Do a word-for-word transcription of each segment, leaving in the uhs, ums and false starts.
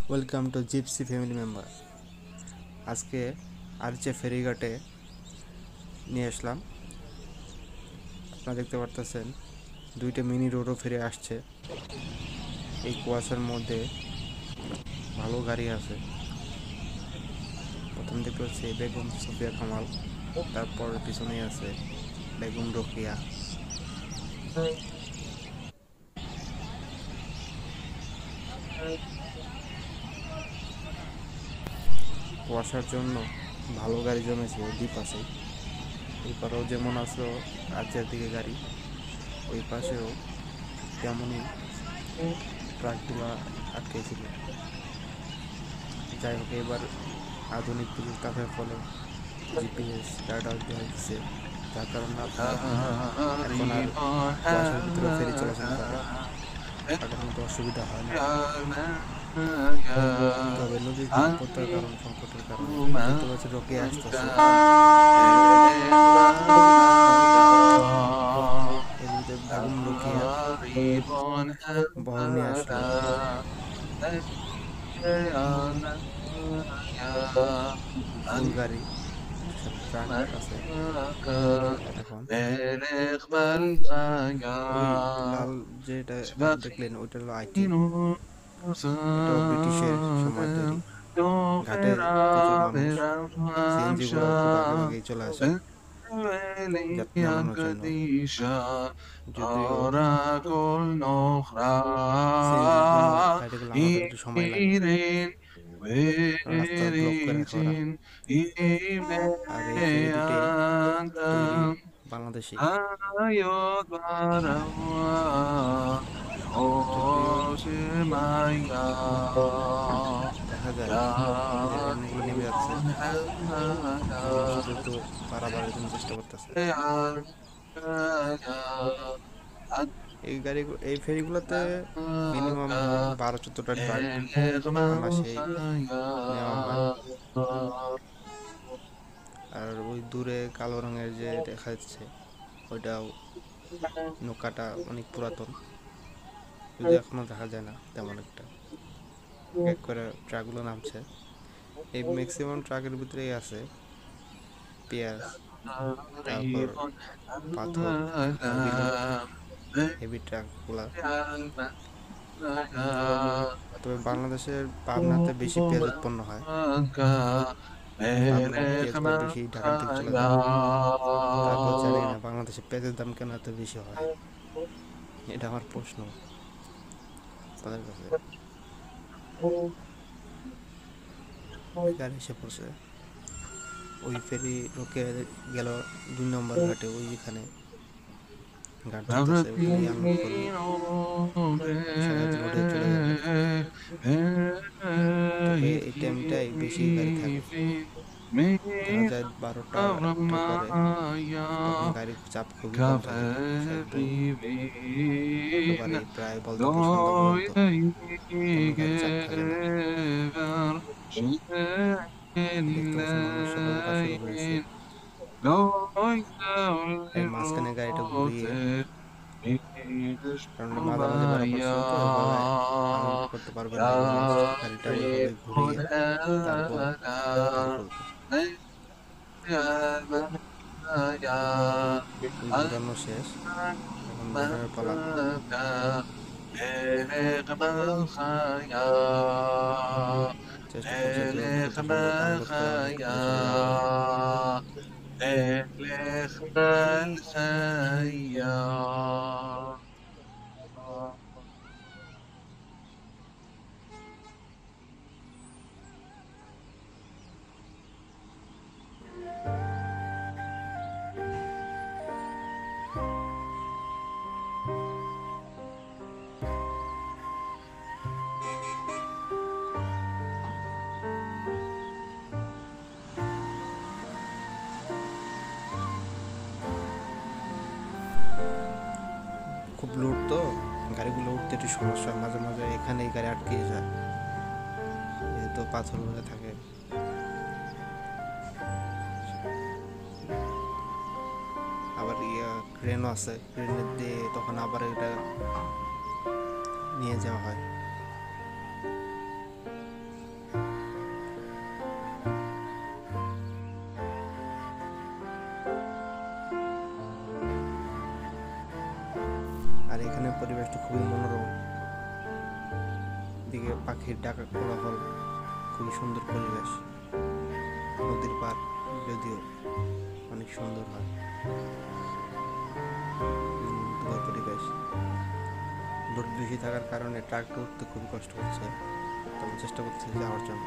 Welcome to gypsy family member. আজকে আরচে ফেরিঘাটে নিয়ে আসলাম। আপনারা দেখতে পারতেছেন দুইটা মিনি রোডও ফিরে আসছে। এই কুয়াশার মধ্যে ভালো গাড়ি আছে। প্রথম দেখতে পাচ্ছি বেগম সুফিয়া কামাল, তারপর পিছনেই আছে বেগম রোকেয়া। কুয়াশার জন্য ভালো গাড়ি জমেছে দুই পাশে। এই পারেও যেমন আসলো আরচের দিকে গাড়ি, ওই পাশেও তেমনই ট্রাকগুলো আটকেছিল। যাই হোক, এবার আধুনিক প্রযুক্তির ফলে জিপিএস রাডার দেওয়া হচ্ছে, যার কারণে আপনার এখন আর কুয়াশার ভিতরে ফেরি চলাচল করে তাদের মতো অসুবিধা হয় না। তবে নদীর নিরাপত্তার কারণ সংকটের কারণে দেখতে পাচ্ছি রোকে আসতেছে। এদিকে বেগম রোকেয়া বহর নিয়ে আসলো ফুল গাড়ি, ট্রাক আছে। এখন লাল যেটা দেখলেন ওইটা হলো আইটি, এটাও ব্রিটিশের সময় তৈরি। ঘাটে প্রচুর মানুষ সিএনজি গুলো খুব আগে আগেই চলে আসে যাত্রী নামানোর জন্য। যদিও সিএনজির জন্য গাড়িগুলো আমাদের একটু সময় লাগে, রাস্তা ব্লক করে রাখে ওরা। আর এই ফেরি দুটি তৈরি বাংলাদেশি, যদিও দেখা যায় যে অন্যগুলো নেমে যাচ্ছে, মানুষ দ্রুত পারাবারের জন্য চেষ্টা করতেছে। এই গাড়ি এই ফেরিগুলোতে মিনিমাম বারো চোদ্দটা ট্রাক অনায়াসেই নেওয়া হয়। আর ওই দূরে কালো রঙের যে দেখা যাচ্ছে ওইটাও নৌকাটা অনেক পুরাতন, যদি এখনো দেখা যায় না তেমন একটা। এক করে ট্রাকগুলো নামছে। এই ম্যাক্সিমাম ট্রাকের ভিতরেই আছে পেঁয়াজ, তারপর পাথর, হেভি ট্রাকগুলা। তবে বাংলাদেশের পাবনাতে বেশি পেঁয়াজ উৎপন্ন হয়, পাবনার পেঁয়াজগুলো বেশি ঢাকার দিকে চলে যায়। তারপর জানি না বাংলাদেশে পেঁয়াজের দাম কেন এত বেশি হয়, এটা আমার প্রশ্ন তাদের কাছে। গাড়ি এসে পড়ছে, ওই ফেরি রোকে গেল দুই নম্বর ঘাটে, ওই যেখানে ঘাট ধরতেছে ওখানে আনলোড করবে, সাথে রোডে চলে যাবে। তবে এই টাইমটাই বেশি গাড়ি থাকে, দেখা যায় বারোটা একটার পরে তখন গাড়ির চাপ খুবই কম থাকে। একেবারে প্রায় বলতে গেলে সন্ধ্যা পর্যন্ত কোনো গাড়ির চাপ থাকে না। দেখতে পাচ্ছি মানুষ সকাল ওঠা শুরু করেছে। এই মাঝখানে গাড়িটা ঘুরিয়ে, কারণ মাঝামাঝি বরাবর ছিল তো ওইভাবে আনলোড করতে পারবে না, এই জন্য গাড়িটা ওইভাবে ঘুরিয়ে তারপর বের করবে। ওই ঘোরানো শেষ, এখন ঘোরানোর পালা। চেষ্টা করছে যতটুকু সম্ভব আনলোড করার, কিন্তু সম্ভব হয় না। খুব লোড তো গাড়িগুলো উঠতে একটু সমস্যা, মাঝে মাঝে এখানেই গাড়ি আটকে যায় যেহেতু পাথর ভরে থাকে। আবার ইয়া ক্রেনও আছে, ক্রেনের দিয়ে তখন আবার এটা নিয়ে যাওয়া হয়। এখানে পরিবেশটা খুবই মনোরম, দিকে পাখির ডাকা কোলাহল, খুবই সুন্দর পরিবেশ। নদীর পাড় যদিও অনেক সুন্দর হয়, মুগ্ধকর পরিবেশ। লোড বেশি থাকার কারণে ট্রাকটা উঠতে খুবই কষ্ট হচ্ছে, তবে চেষ্টা করছি যাওয়ার জন্য।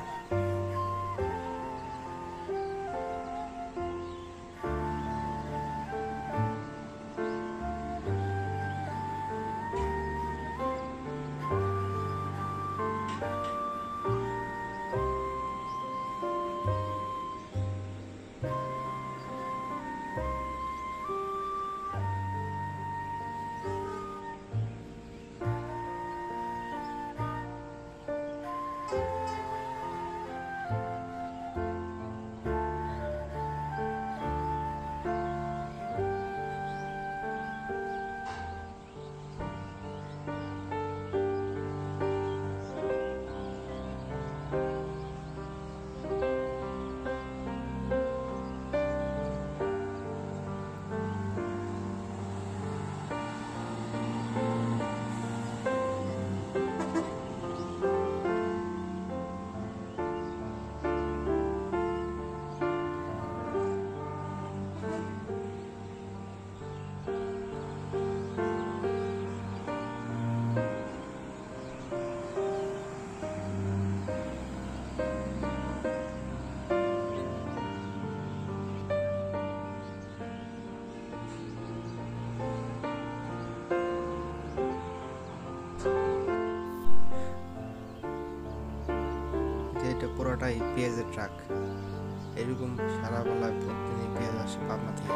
এটা পুরোটাই পেঁয়াজের ট্রাক, এরকম সারা বেলা প্রতিদিনই পেঁয়াজ আসে পাবনা থেকে।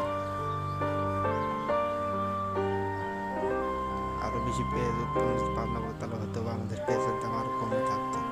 আরো বেশি পেঁয়াজ উৎপন্ন যদি পাবনা করতে, তাহলে হয়তো আমাদের পেঁয়াজের দাম আরো কমে থাকতো।